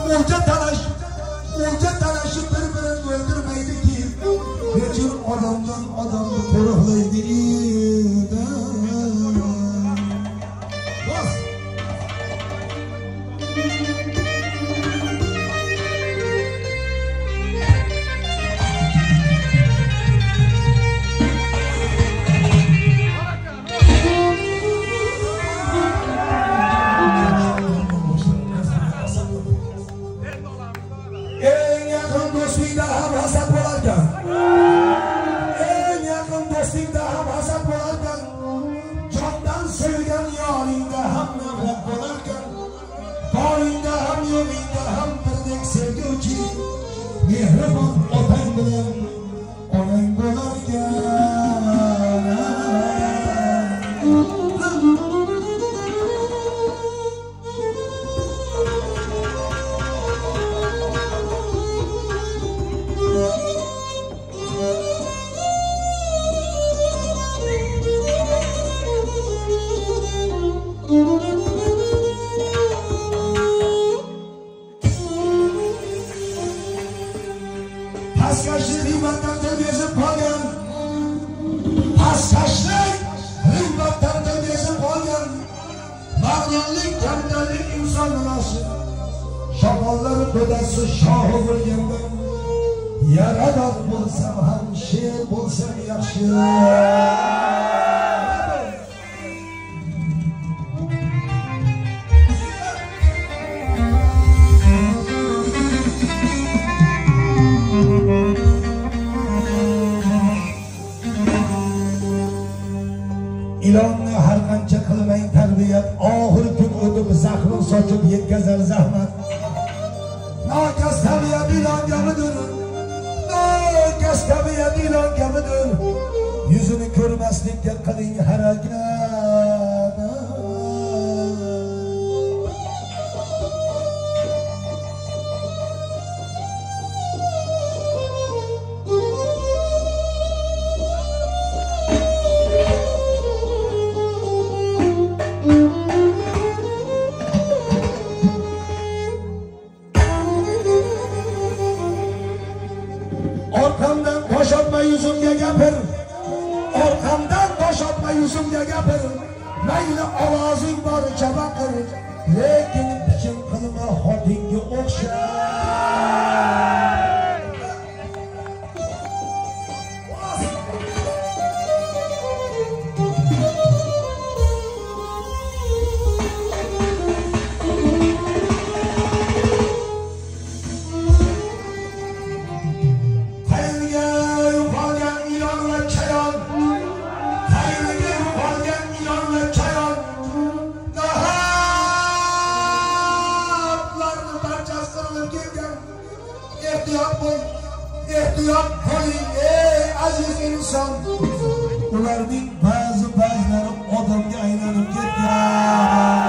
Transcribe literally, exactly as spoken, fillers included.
o'lja talash, o'lja talashib bir-birini o'ldirmaydiki, nechun odamdan odamni qo'riqlaydi edi. Bas. Mehribon otang bilan onang bo'larkan. Paskashlik g'iybatdan bezib qolgan, paskashlik g'iybatdan bezib qolgan, mag'rurlik kamtarlik inson nolasi, shoqollari to'dasi shohi bo'lgandan, yarador bo'lsam ham sher bo'lsam yaxshi. Ilonni har qancha qilmang tarbiyat, oxir kun o'tib zahrin sochib yetkazar zahmat. Nokas tabiat ilon kabidir, nokas tabiat ilon kabidir. Yuzini ko'rmaslikka qiling harakat. Orqamdan bosh otma yuzimga gapir, orqamdan bosh otma yuzimga gapir, mayli ovozing boricha baqir, lekin piching qilma xotinga o'xshab. Ehtiyot bo'l, ehtiyot bo'ling ey aziz inson. Ularning ba'zi ba'zilari odamga aylanib ketgan.